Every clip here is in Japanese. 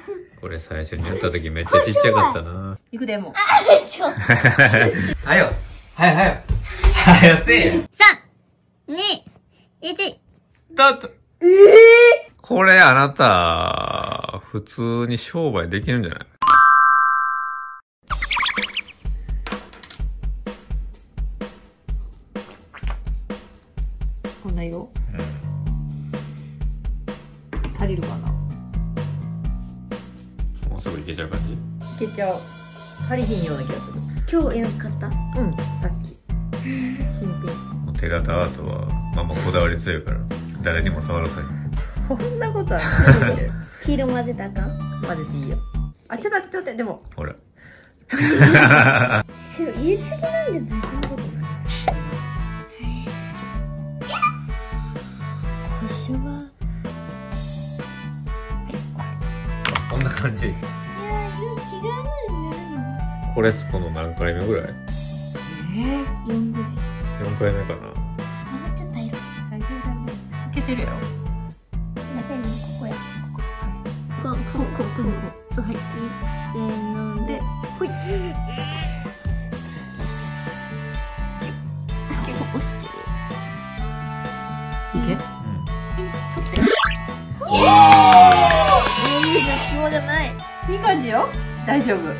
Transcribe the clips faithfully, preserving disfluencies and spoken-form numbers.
これ最初にやった時めっちゃちっちゃかったな。 いくでも。 はよはよはよはよせえ。 さん、に、いち。 だっと。えぇ、ー、これあなた、普通に商売できるんじゃない？ こんな色、うん、足りるかな。 もうすぐいけちゃう感じ？いけちゃう。足りひんような気がする。 今日色買った？ うん、さっき新品。 手形アートはママこだわり強いから誰にも触らせない。 こんなことはない。 黄色混ぜたか？ 混ぜていいよ。あ、ちょっと待ってちょっと待って、でもほら白言い過ぎなんじゃない？そんなことない。腰はこんな感じ。 いや、色違うのになるの。 これつこの何回目ぐらい？ えー、 よんぐらい。 よんかいめかな。 混ざっちゃった色。 大丈夫だね。いけてるよ。 中にここや。ここ、ここ、ここ、ここ。はい。せーので、ほい。結構押してる。 いけ？ うん。 おー！いいじゃん、紐じゃない。 いい感じよ。大丈夫。はい。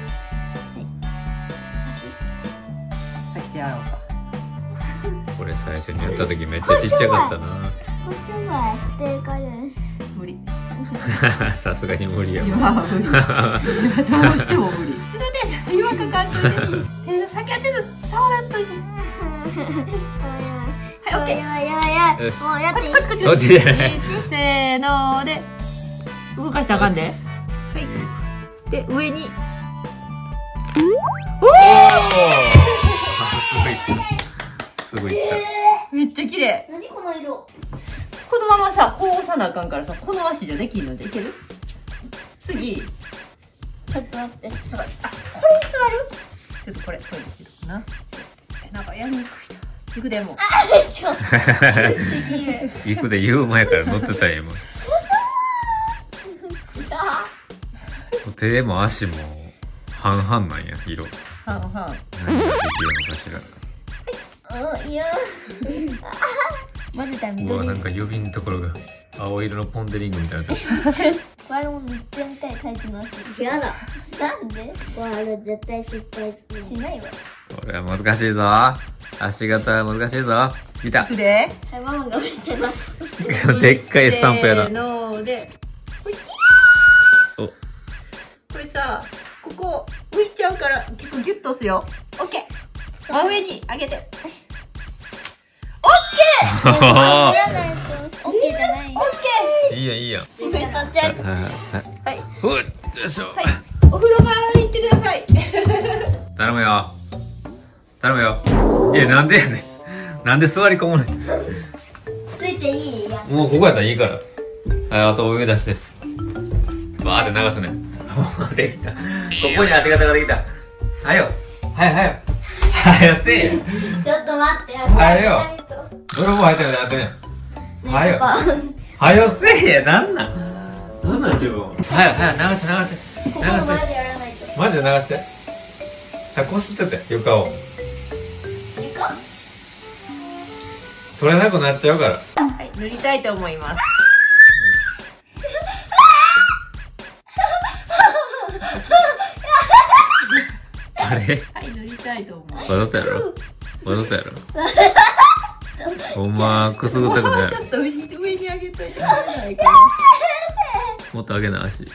足。 入ってやろうか。 これ最初にやった時めっちゃちっちゃかったな。 腰はでかい。 無理。 さすがに無理や。 今は無理。今どうしても無理。で、今かかっといて。手先当てず触らんといて。はい、オッケー。 やばいやばいやばい。もうやっていい？ こっちこっちどっちで？ せーので動かしたらあかんで。はい。で、上に。おお！ すごいいった。 めっちゃ綺麗。 何この色？ このままさ、こう押さなあかんからさ、この足じゃできんのでいける？次。 ちょっと待って。 なんか、あ、これに座る？ちょっとこれ、これですけどな。なんかやりにくいな。いくでも。 あ、ちょっと。できる。 行くで言う前から乗ってたんや今。手も足も半々なんや色。 半々。 何ができるのかしら。 うん、いや。混ぜたうわ、 緑。 なんか指のところが青色のポンデリングみたいな。 ワールも全体書いてます。やだ。なんで？ワール絶対失敗しないわ。 これは難しいぞ。足型は難しいぞ。見た。 いくで。 はい、ママが押してな。押してな。 でっかいスタンプやな。 せーので。ほい。 お。 これさ、ここ浮いちゃうから結構ギュッと押すよ。オッケー。真上に上げて。オッケー。 じゃないと。オッケーじゃない。 オッケいいやいいや。 自分取っちゃう。 はいはい。 ー。はい。 ふっよいしょ。 はい。お風呂場に行ってください。 頼むよ。頼むよ。いや、なんでやねん。なんで座り込むねん。 ついていい？や。 もうここやったらいいから。はい、あとお湯出して。バーって流すね。もうできた。ここに足型ができた。はよ。はよはよ。はよせえ。 ちょっと待って。 はよ。泥棒入ってるみたいになってるやん。はよ。はよせえや。なんなんなんなん自分。はよはよ流して流して。 ここの前でやらないと。 マジで流して。さ、こすってて、床を。 床？ 取れなくなっちゃうから。 はい、塗りたいと思います。 あれはい、塗りたいと思う。 わざとやろわざとやろほんまくすぐったくない。 ちょっと上に上に上げといてくれないかな。 もっと上げな足。 や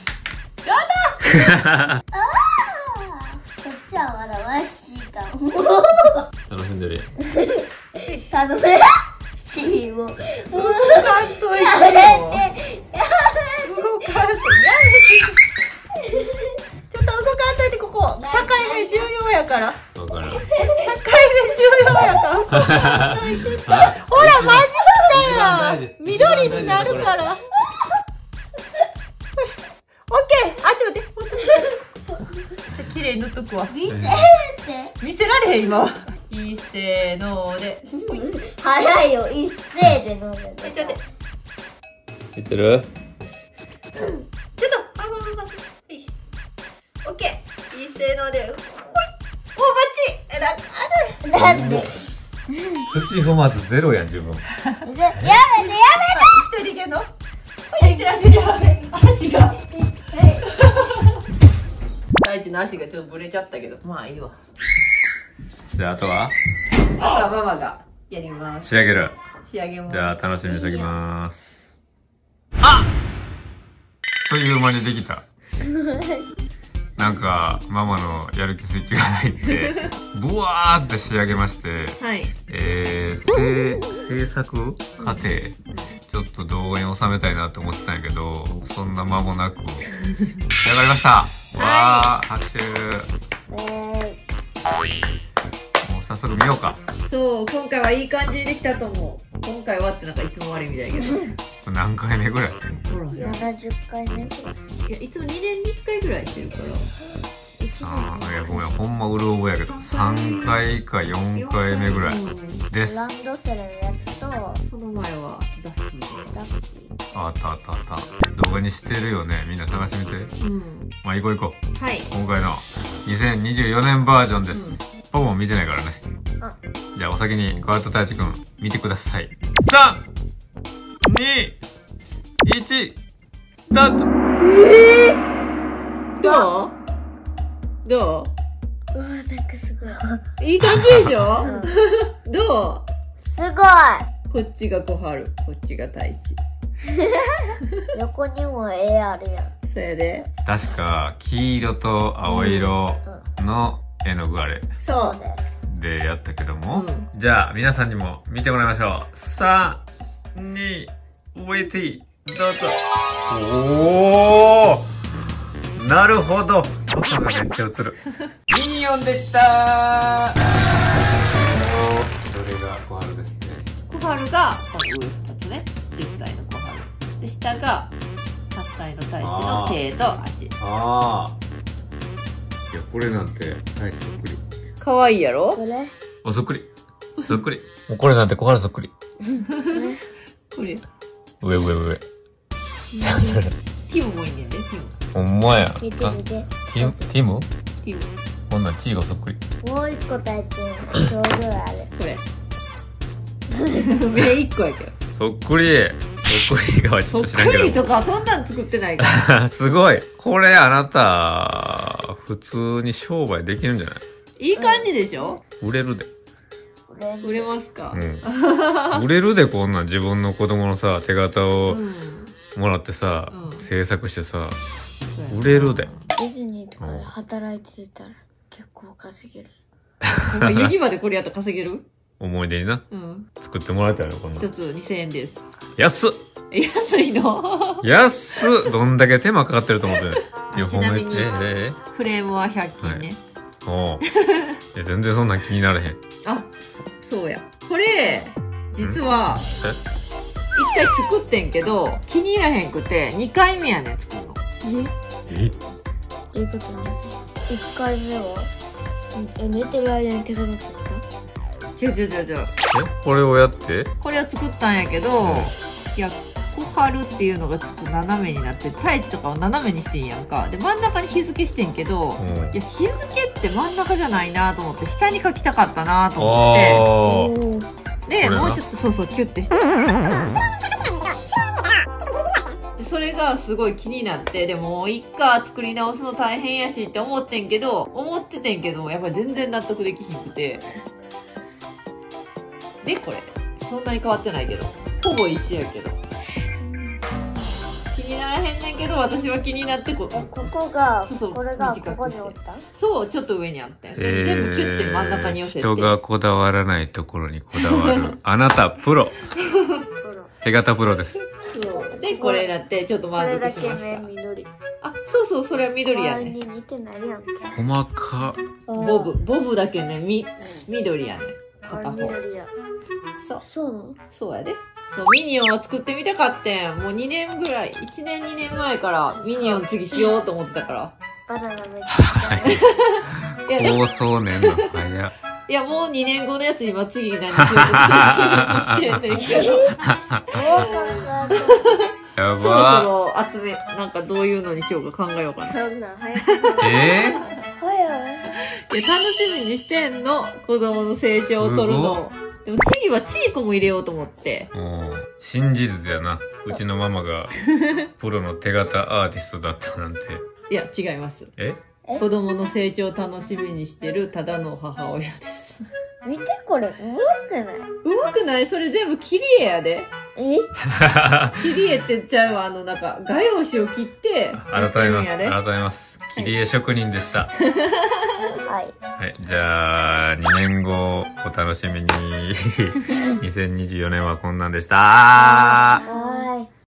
だ。 こっちはまだマシーかも。 楽しんでるやん。 頼むしーも。 動かんといてよ。動かんと。やめて。ちょっと動かんといて、ここ。境目重要やから。 わからん。 境目重要やから。ほら、混じってよ。緑になるから。オッケー。あ、ちょっと待って。綺麗に塗っとくわ。 見せて。 見せられへん、今は。いいせーので。 早いよ、一斉で飲んで。 ちょっと待って。 いってるちょっと、あ、まあませーので、ほい。お、バッチ。え、なんかある。 だって土踏まずゼロやん、自分。 でやめてや一人毛の。はい、いってらっしゃい。足が。大地の足がちょっとブレちゃったけど、まあいいわ。 じゃあ、あとはあとはママがやります。 仕上げる。 仕上げます。 じゃあ、楽しみにしておきます。あっという間にできた。なんか、ママのやる気スイッチが入って、ブワーって仕上げまして、 はい。 えー、制、制作過程、ちょっと動画に収めたいなって思ってたんやけど、そんな間もなく、仕上がりました。わー、拍手。もう早速見ようか。 そう、今回はいい感じにできたと思う。今回はってなんかいつも悪いみたいだけど。 何回目ぐらい？ ほら、いや、 ななじゅっかいめいつもにねんにいっかいぐらいしてるから。 ああ、いや、ごめん、ほんまうる覚えやけど、さんかいかよんかいめぐらいです。 ランドセルのやつとその前はダッキーラッキーあったあったあった。動画にしてるよね。みんな探してみて。 で。うん。 まあ、行こう行こう。 はい。 今回のにせんにじゅうよねんバージョンです。 うんパパも見てないからね。 あじゃあ、お先に、川田太一くん、見てください。さん、に、いち、スタート。 えー、どうどうわなんかすごいういい感じでしょ、うん、どすごいうこっちが小春、こっちが太一。 横にも絵あるやんそれで確か、黄色と青色の絵の具あれ。 そうですでやったけども、 うんじゃあ皆さんにも見てもらいましょう。さん、に、ウェイティー、どうぞ。おー、なるほど。パパがめっちゃ映る。ミニオンでしたー。どれが小春ですね。 小春がこの上ふたつね、じゅっさいの小春で、下がはっさいの太一の手と足。 ああ。いや、これなんて、はい、そっくり。 かわいいやろこれお、そっくり。そっくり。もうこれなんて小春そっくり。 これ上上上。 ティムもいいねんね、ティム。 ほんまや。 見て見てティムティムティムこんなんチーがそっくり。 もう一個タイプ表情あるこれ目一個やけど。 そっくり。そっくりがはちそっょっと知らんけど。 くりとかそんなん作ってないからすごい。これあなた、普通に商売できるんじゃない？ いい感じでしょ、 売れるで。 売れますか、 うん。売れるで、こんなん自分の子供のさ、手形をうんもらってさ、 うん制作してさ、 そうや売れるで。 ディズニーとかで働いてたら結構稼げるお前ユニバでこれやったら稼げる。 思い出にな、 うん作ってもらえたよ、こんなん。 一つにせんえんです。 安っ安いの安っどんだけ手間かかってると思ってる。いや、 ちなみにほんまえええフレームはひゃく均ね、 おういや、全然そんなん気になれへん。 あ、そうや。これ、実は、 え一回作ってんけど、気に入らへんくて、にかいめやねん、作るの。 ええどういうことねいっかいめはえ寝てる間に手紙取った違う違う違う違う。 えこれをやってこれを作ったんやけど、いや、小春っていうのがちょっと斜めになって、太一とかを斜めにしてんやんか。で、真ん中に日付してんけど、 うんいや、日付って真ん中じゃないなと思って、下に書きたかったなと思って、 あおで、 これなもうちょっとそうそう、キュッてして。でそれがすごい気になって、でも、いっか、作り直すの大変やしって思ってんけど、思っててんけど、やっぱ全然納得できひんくて。で、これ。そんなに変わってないけど。ほぼ一緒やけど。気にならへんねんけど、私は気になってこ、 えここがそうそうこれがこ短くしてこにおったそう、ちょっと上にあってん。 ーで、全部キュッて真ん中に寄せて。 人がこだわらないところにこだわる。あなた、プロ。手形プロです。 そう。で、これだって、ちょっとこ満れだけ足しました。 目緑あ、そうそう、それは緑やね。 周りに似てないやんけ細か。 ボブ、ボブだけね、み、緑やね。 あれ片方。 緑やそう、 そうなのそうやで。そう、ミニオンは作ってみたかってん。もうにねんぐらい、いちねんにねんまえからミニオン次しようと思ってたから。 バナナめっちゃいや、でも、 放送年の早っ。 いや、もうにねんごのやつ今次何しようとしてんねんけど。 どう考えやそろばそろ集め、なんかどういうのにしようか考えようかな。 たそんなん早くえ早楽しみにしてんの。子供の成長を撮るの。でも次はチーコも入れようと思って。 もう、新事実やな。うちのママが、プロの手形アーティストだったなんて。 いや、違います。 え子供の成長を楽しみにしてるただの母親です。 見てこれ、うまくない？ うまくない？それ全部切り絵やで。 え切り絵って言っちゃうわ。あの、なんか、画用紙を切って、 改めます。改めます。切り絵職人でした。 はい。 はい。じゃあ、にねんごお楽しみに。にせんにじゅうよねんはこんなんでした。 はい。